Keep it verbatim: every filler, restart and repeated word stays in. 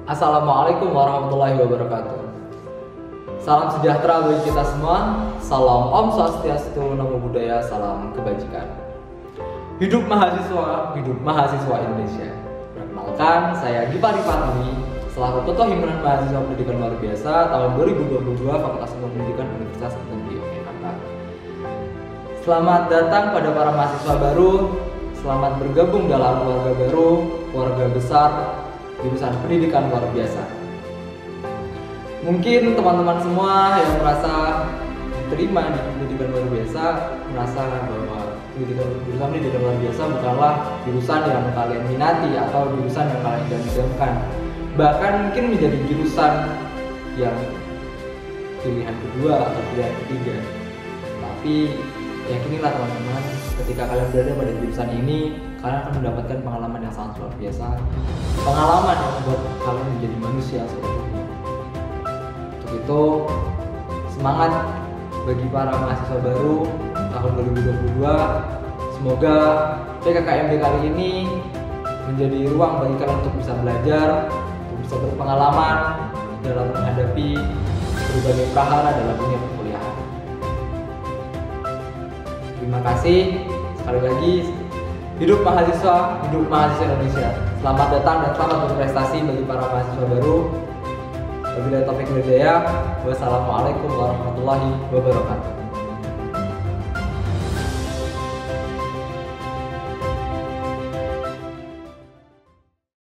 Assalamualaikum warahmatullahi wabarakatuh. Salam sejahtera bagi kita semua. Salam Om Swastiastu, Namo Buddhaya, salam kebajikan. Hidup mahasiswa, hidup mahasiswa Indonesia. Perkenalkan, saya Gipari Fatmi, selaku Ketua Himpunan Mahasiswa Pendidikan Luar Biasa tahun dua ribu dua puluh dua Fakultas Ilmu Pendidikan Universitas Negeri Yogyakarta. Selamat datang pada para mahasiswa baru. Selamat bergabung dalam keluarga baru, keluarga besar jurusan pendidikan luar biasa. Mungkin teman-teman semua yang merasa diterima di pendidikan luar biasa merasa bahwa pendidikan jurusan pendidikan luar biasa bukanlah jurusan yang kalian minati atau jurusan yang kalian idam-idamkan. Bahkan mungkin menjadi jurusan yang pilihan kedua atau pilihan ketiga. Tapi yakinilah teman-teman, ketika kalian berada pada jurusan ini, kalian akan mendapatkan pengalaman yang sangat luar biasa, pengalaman yang membuat kalian menjadi manusia seutuhnya. Untuk itu, semangat bagi para mahasiswa baru tahun dua ribu dua puluh dua. Semoga P K K M B kali ini menjadi ruang bagi kalian untuk bisa belajar, untuk bisa berpengalaman dalam menghadapi berbagai prahara dalam dunia perkuliahan. Terima kasih sekali lagi. Hidup mahasiswa, hidup mahasiswa Indonesia. Selamat datang dan selamat berprestasi bagi para mahasiswa baru. Wabillahi taufiq wal hidayah. Wassalamualaikum warahmatullahi wabarakatuh.